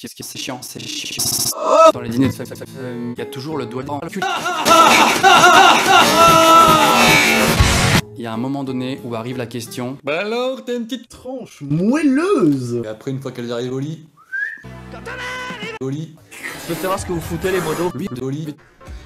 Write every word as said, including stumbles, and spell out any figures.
qui est c'est chiant, c'est chiant. Dans les dîners de famille, il y a toujours le doigt dans le cul. Il y a un moment donné où arrive la question. Bah alors, t'as une petite tranche moelleuse. Et après, une fois qu'elles arrivent au lit... Au lit... Je peux savoir ce que vous foutez les modos. Lui, au lit...